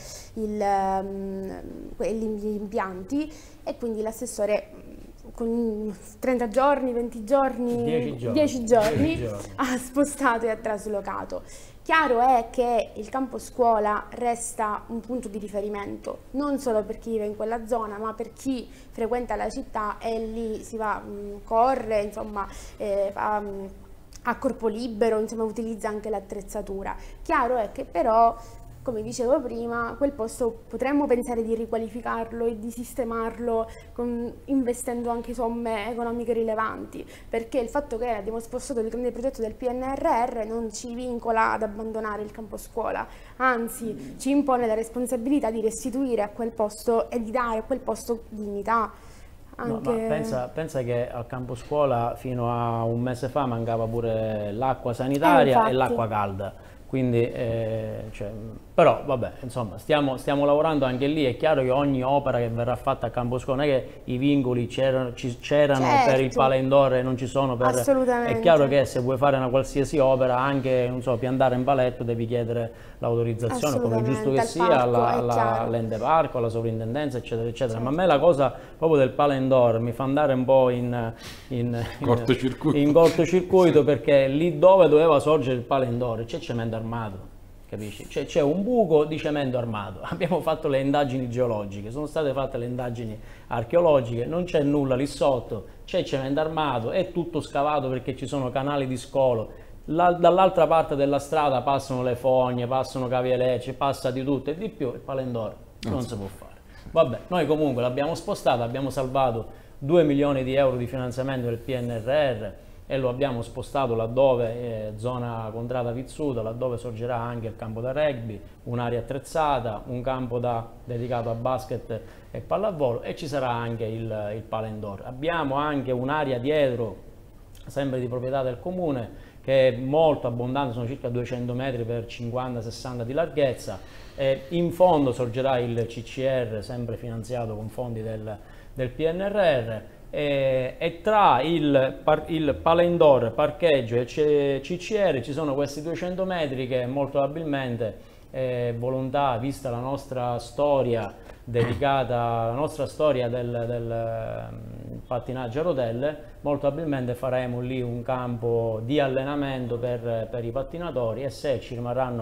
gli impianti e quindi l'assessore con 30 giorni, 20 giorni, 10 giorni ha spostato e ha traslocato. Chiaro è che il campo scuola resta un punto di riferimento, non solo per chi vive in quella zona, ma per chi frequenta la città e lì si va, corre, insomma, a corpo libero, insomma utilizza anche l'attrezzatura. Chiaro è che però, come dicevo prima, quel posto potremmo pensare di riqualificarlo e di sistemarlo investendo anche somme economiche rilevanti, perché il fatto che abbiamo spostato il grande progetto del PNRR non ci vincola ad abbandonare il campo scuola, anzi ci impone la responsabilità di restituire a quel posto e di dare a quel posto dignità. No, ma pensa che al campo scuola fino a un mese fa mancava pure l'acqua sanitaria e l'acqua calda, quindi cioè, però vabbè, insomma stiamo lavorando anche lì. È chiaro che ogni opera che verrà fatta a campo scuola, non è che i vincoli c'erano certo, per il Pala Indoor e non ci sono per... Assolutamente. È chiaro che se vuoi fare una qualsiasi opera, anche non so, piantare un paletto, devi chiedere l'autorizzazione, come è giusto che sia, all'ente parco, alla sovrintendenza, eccetera, eccetera. Certo. Ma a me la cosa proprio del Pala Indoor mi fa andare un po' in cortocircuito, perché lì dove doveva sorgere il Pala Indoor c'è cemento armato, capisci? C'è un buco di cemento armato. Abbiamo fatto le indagini geologiche, sono state fatte le indagini archeologiche, non c'è nulla lì sotto, c'è cemento armato, è tutto scavato perché ci sono canali di scolo. Dall'altra parte della strada passano le fogne, passano cavi elettrici, passa di tutto e di più. Il Pala Indoor non si può fare. Vabbè, noi comunque l'abbiamo spostato, abbiamo salvato 2 milioni di euro di finanziamento del PNRR e lo abbiamo spostato laddove, zona contrada Pizzuto, laddove sorgerà anche il campo da rugby, un'area attrezzata, un campo dedicato a basket e pallavolo, e ci sarà anche il Pala Indoor. Abbiamo anche un'area dietro, sempre di proprietà del comune, che è molto abbondante, sono circa 200 metri per 50-60 di larghezza. In fondo sorgerà il CCR, sempre finanziato con fondi del PNRR, e tra il Pala Indoor, parcheggio e CCR ci sono questi 200 metri che molto probabilmente volontà, vista la nostra storia dedicata, la nostra storia del pattinaggio a rotelle, molto probabilmente faremo lì un campo di allenamento per i pattinatori, e se ci rimarranno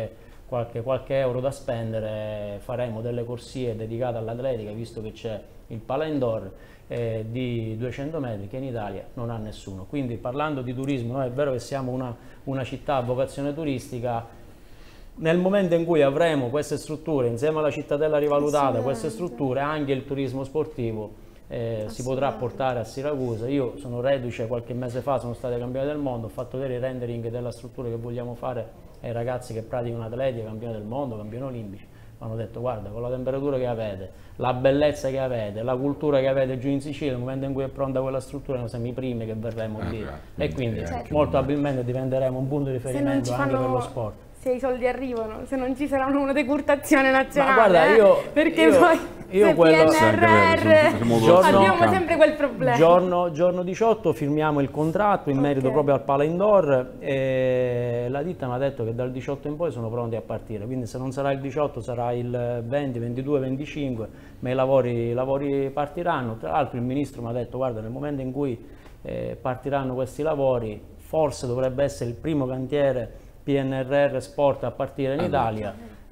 qualche euro da spendere faremo delle corsie dedicate all'atletica, visto che c'è il Pala Indoor di 200 metri che in Italia non ha nessuno. Quindi, parlando di turismo, noi è vero che siamo una città a vocazione turistica. Nel momento in cui avremo queste strutture, insieme alla cittadella rivalutata, queste strutture, anche il turismo sportivo si potrà portare a Siracusa. Io sono reduce, qualche mese fa sono stato campione del mondo, ho fatto vedere i rendering della struttura che vogliamo fare ai ragazzi che praticano atletica, campioni del mondo, campioni olimpici. Mi hanno detto: guarda, con la temperatura che avete, la bellezza che avete, la cultura che avete giù in Sicilia, nel momento in cui è pronta quella struttura, noi siamo i primi che verremo lì, e quindi molto probabilmente diventeremo un punto di riferimento anche per lo sport. Se i soldi arrivano, se non ci sarà una decurtazione nazionale, ma guarda, perché poi PNRR abbiamo sempre quel problema. Giorno 18 firmiamo il contratto in merito proprio al Pala Indoor, e la ditta mi ha detto che dal 18 in poi sono pronti a partire, quindi se non sarà il 18 sarà il 20, 22, 25, ma i lavori partiranno. Tra l'altro il ministro mi ha detto: guarda, nel momento in cui partiranno questi lavori, forse dovrebbe essere il primo cantiere PNRR Sport a partire in Italia,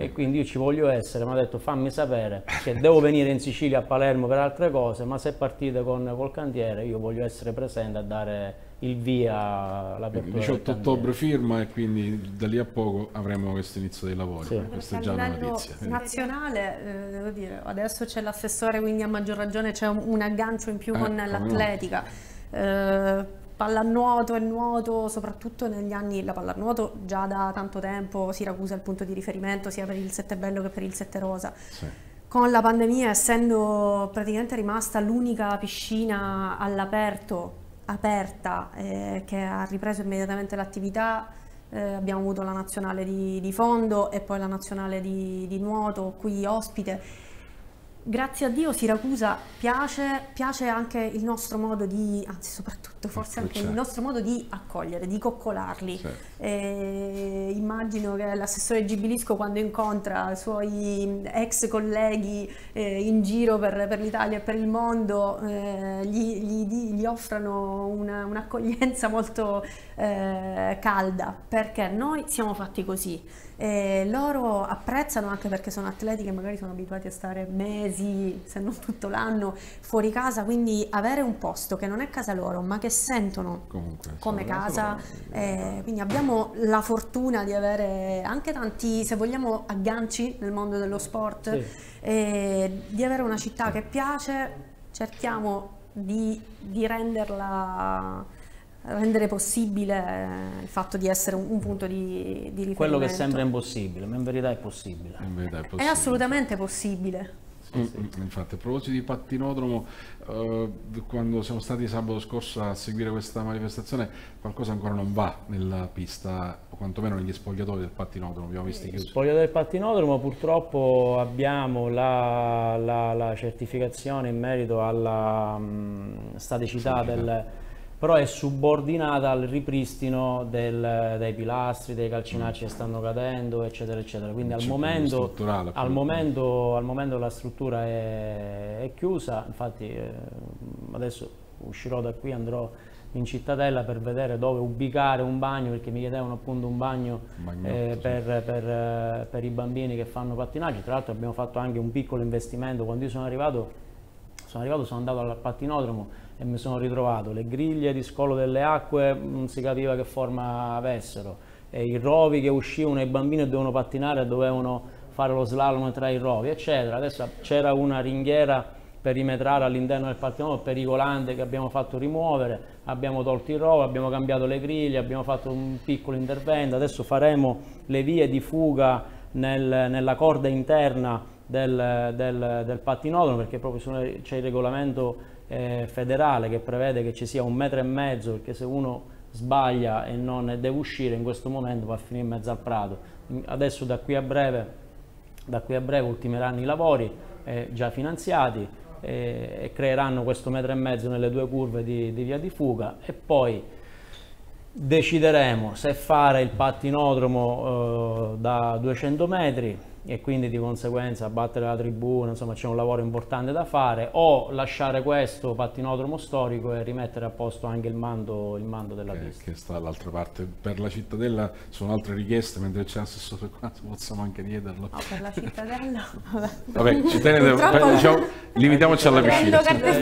e quindi io ci voglio essere. Mi ha detto fammi sapere che devo venire in Sicilia, a Palermo per altre cose, ma se partite col cantiere io voglio essere presente a dare il via all'apertura. 18 ottobre firma e quindi da lì a poco avremo questo inizio dei lavori. Sì. Questa è già una notizia. Nazionale, devo dire, adesso c'è l'assessore, quindi a maggior ragione c'è un aggancio in più con l'atletica. Pallanuoto e nuoto, soprattutto negli anni, la pallanuoto già da tanto tempo Siracusa è il punto di riferimento sia per il Sette Bello che per il Sette Rosa. Sì. Con la pandemia, essendo praticamente rimasta l'unica piscina all'aperto, aperta, che ha ripreso immediatamente l'attività, abbiamo avuto la nazionale di fondo e poi la nazionale di nuoto qui ospite. Grazie a Dio Siracusa piace anche il nostro modo di, anzi soprattutto forse anche il nostro modo di accogliere, di coccolarli. Certo. Immagino che l'assessore Gibilisco, quando incontra i suoi ex colleghi in giro per l'Italia e per il mondo, gli offrano un'accoglienza molto calda, perché noi siamo fatti così. Loro apprezzano, anche perché sono atleti che magari sono abituati a stare mesi, se non tutto l'anno, fuori casa, quindi avere un posto che non è casa loro ma che sentono comunque come casa, quindi abbiamo la fortuna di avere anche tanti, se vogliamo, agganci nel mondo dello sport, di avere una città che piace. Cerchiamo di rendere possibile il fatto di essere un punto di riferimento. Quello che sembra impossibile, ma in verità è possibile. È assolutamente possibile. Infatti, a proposito di pattinodromo, quando siamo stati sabato scorso a seguire questa manifestazione, qualcosa ancora non va nella pista, o quantomeno negli spogliatoi del pattinodromo. Abbiamo visto chiusi. Spogliatoi del pattinodromo, purtroppo abbiamo la certificazione in merito alla staticità però è subordinata al ripristino dei pilastri, dei calcinacci che stanno cadendo, eccetera, eccetera. Quindi al momento la struttura è chiusa. Infatti adesso uscirò da qui, andrò in cittadella per vedere dove ubicare un bagno, perché mi chiedevano appunto un bagno per i bambini che fanno pattinaggio. Tra l'altro abbiamo fatto anche un piccolo investimento. Quando io sono andato al pattinodromo e mi sono ritrovato le griglie di scolo delle acque, non si capiva che forma avessero, e i rovi che uscivano, i bambini dovevano pattinare e dovevano fare lo slalom tra i rovi, eccetera. Adesso c'era una ringhiera perimetrale all'interno del pattinodromo pericolante che abbiamo fatto rimuovere, abbiamo tolto i rovi, abbiamo cambiato le griglie, abbiamo fatto un piccolo intervento. Adesso faremo le vie di fuga nella corda interna del pattinodromo, perché proprio c'è il regolamento federale che prevede che ci sia 1,5 metri, perché se uno sbaglia e non deve uscire in questo momento va a finire in mezzo al prato. Adesso da qui a breve ultimeranno i lavori già finanziati e creeranno questo 1,5 metri nelle due curve di via di fuga, e poi decideremo se fare il pattinodromo da 200 metri e quindi di conseguenza abbattere la tribuna, insomma c'è un lavoro importante da fare, o lasciare questo pattinodromo storico e rimettere a posto anche il mando della pista. Che sta dall'altra parte. Per la cittadella sono altre richieste, mentre c'è l'assessore qua, possiamo anche chiederlo. No, per la cittadella, vabbè, diciamo, limitiamoci alla piscina.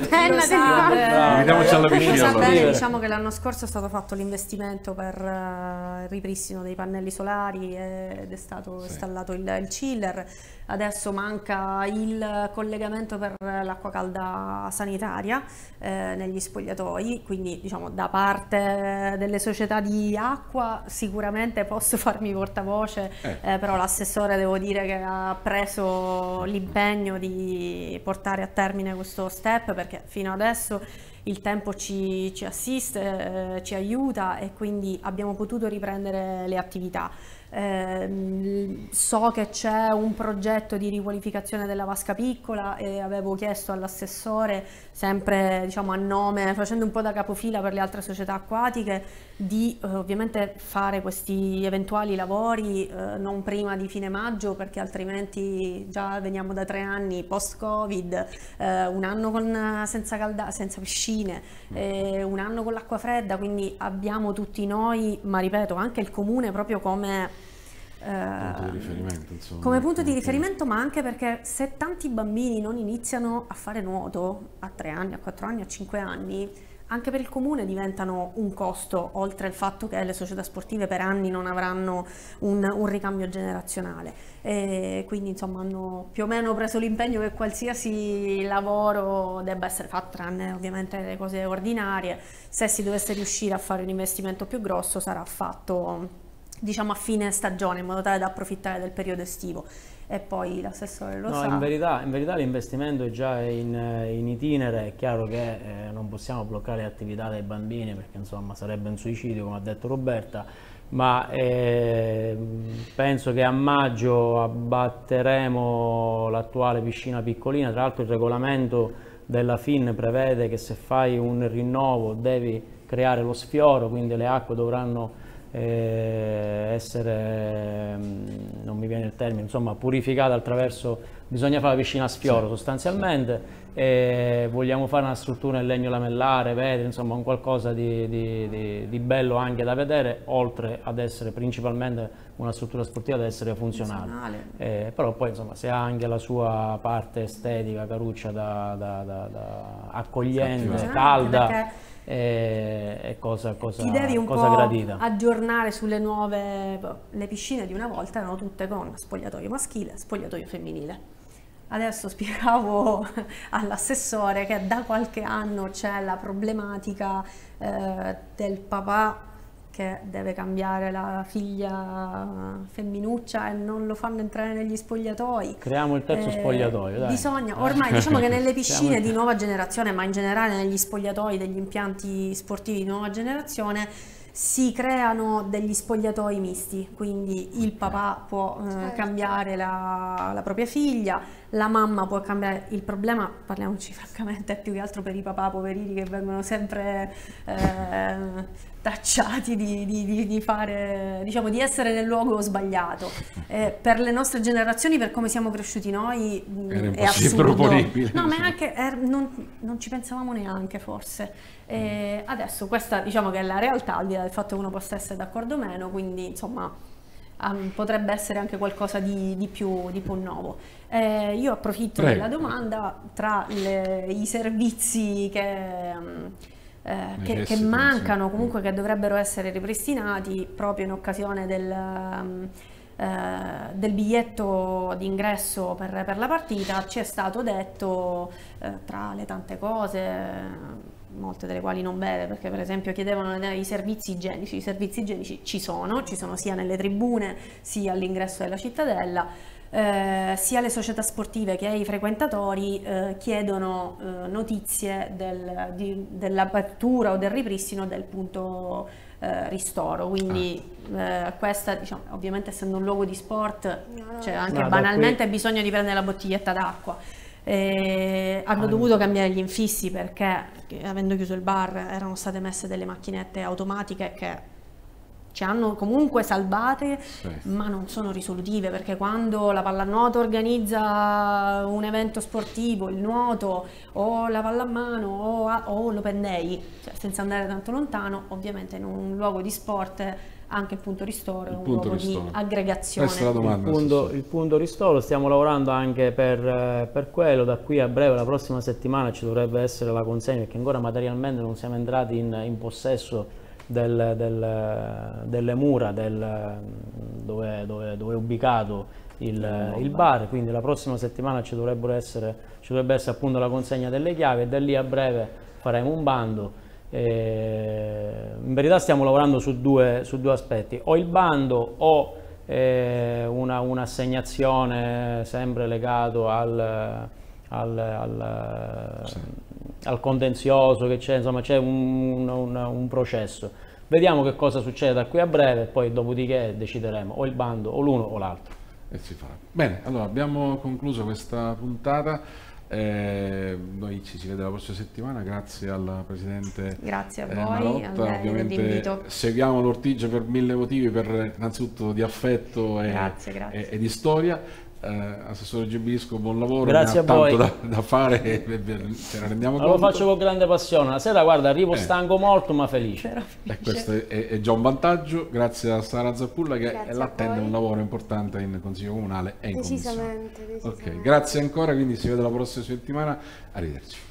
Limitiamoci alla piscina. Diciamo che l'anno scorso è stato fatto l'investimento per il ripristino dei pannelli solari ed è stato installato il chiller. Adesso manca il collegamento per l'acqua calda sanitaria negli spogliatoi, quindi diciamo da parte delle società di acqua sicuramente posso farmi portavoce, però l'assessore devo dire che ha preso l'impegno di portare a termine questo step, perché fino adesso il tempo ci assiste, ci aiuta, e quindi abbiamo potuto riprendere le attività. So che c'è un progetto di riqualificazione della vasca piccola e avevo chiesto all'assessore, sempre diciamo a nome, facendo un po' da capofila per le altre società acquatiche, di ovviamente fare questi eventuali lavori non prima di fine maggio, perché altrimenti già veniamo da 3 anni post-Covid, un anno senza piscine, un anno con l'acqua fredda, quindi abbiamo tutti noi, ma ripeto anche il comune proprio come punto di riferimento, insomma. Come punto di riferimento, ma anche perché se tanti bambini non iniziano a fare nuoto a 3 anni, a 4 anni, a 5 anni, anche per il comune diventano un costo, oltre al fatto che le società sportive per anni non avranno un ricambio generazionale. E quindi insomma hanno più o meno preso l'impegno che qualsiasi lavoro debba essere fatto, tranne ovviamente le cose ordinarie. Se si dovesse riuscire a fare un investimento più grosso sarà fatto, diciamo, a fine stagione, in modo tale da approfittare del periodo estivo. E poi l'assessore lo sa. In verità l'investimento è già in itinere. È chiaro che non possiamo bloccare le attività dei bambini, perché insomma sarebbe un suicidio, come ha detto Roberta, ma penso che a maggio abbatteremo l'attuale piscina piccolina. Tra l'altro il regolamento della FIN prevede che se fai un rinnovo devi creare lo sfioro, quindi le acque dovranno essere, non mi viene il termine, insomma purificata attraverso, bisogna fare la piscina a sfioro sostanzialmente. Vogliamo fare una struttura in legno lamellare, vetri, insomma un qualcosa di bello anche da vedere, oltre ad essere principalmente una struttura sportiva, ad essere funzionale. Però poi insomma se ha anche la sua parte estetica, caruccia, da accogliente, calda, è cosa ti devi un po' gradita. aggiornare sulle nuove. Le piscine di una volta erano tutte con spogliatoio maschile, spogliatoio femminile. Adesso spiegavo all'assessore che da qualche anno c'è la problematica del papà che deve cambiare la figlia femminuccia e non lo fanno entrare negli spogliatoi. Creiamo il terzo spogliatoio, dai. Bisogna, ormai diciamo che nelle piscine di nuova generazione, ma in generale negli spogliatoi degli impianti sportivi di nuova generazione, si creano degli spogliatoi misti, quindi il papà può cambiare la propria figlia, la mamma può cambiare. Il problema, parliamoci francamente, è più che altro per i papà poverini che vengono sempre tacciati di fare, diciamo, di essere nel luogo sbagliato. Per le nostre generazioni, per come siamo cresciuti noi, è assurdo. No, ma anche non ci pensavamo neanche, forse. Adesso questa, diciamo, che è la realtà, al di là del fatto che uno possa essere d'accordo o meno, quindi insomma potrebbe essere anche qualcosa di più nuovo. Io approfitto della domanda, tra i servizi che mancano, comunque che dovrebbero essere ripristinati proprio in occasione del biglietto d'ingresso per la partita. Ci è stato detto, tra le tante cose, molte delle quali non vere, perché per esempio chiedevano i servizi igienici. I servizi igienici ci sono sia nelle tribune sia all'ingresso della cittadella. Sia le società sportive che i frequentatori chiedono notizie dell'apertura o del ripristino del punto ristoro, quindi questa, diciamo, ovviamente essendo un luogo di sport c'è anche banalmente bisogno di prendere la bottiglietta d'acqua. Hanno dovuto cambiare gli infissi perché, avendo chiuso il bar, erano state messe delle macchinette automatiche che ci hanno comunque salvate, ma non sono risolutive, perché quando la pallanuoto organizza un evento sportivo, il nuoto o la pallamano o l'open day, cioè senza andare tanto lontano, ovviamente in un luogo di sport anche il punto ristoro è un luogo di aggregazione. Il punto ristoro, stiamo lavorando anche per quello. Da qui a breve, la prossima settimana, ci dovrebbe essere la consegna, perché ancora materialmente non siamo entrati in possesso delle mura dove è ubicato il bar, quindi la prossima settimana ci dovrebbe essere appunto la consegna delle chiavi, e da lì a breve faremo un bando. In verità stiamo lavorando su due aspetti: o il bando o un'assegnazione sempre legato al contenzioso che c'è, insomma c'è un processo. Vediamo che cosa succede da qui a breve, poi dopodiché decideremo o il bando o l'uno o l'altro. E si farà. Bene, allora abbiamo concluso questa puntata. Noi ci si vede la prossima settimana, grazie al presidente. Grazie a voi, Marotta. Ovviamente seguiamo l'Ortigia per 1000 motivi, innanzitutto di affetto e di storia. Assessore Gebisco, buon lavoro. Grazie a tanto voi. da fare, ce ne rendiamo conto. Lo faccio con grande passione. La sera, guarda, arrivo stanco molto ma felice. E questo è già un vantaggio. Grazie a Sara Zappulla che l'attende un lavoro importante in Consiglio Comunale e in Commissione. Decisamente. Ok, grazie ancora, quindi si vede la prossima settimana. Arrivederci.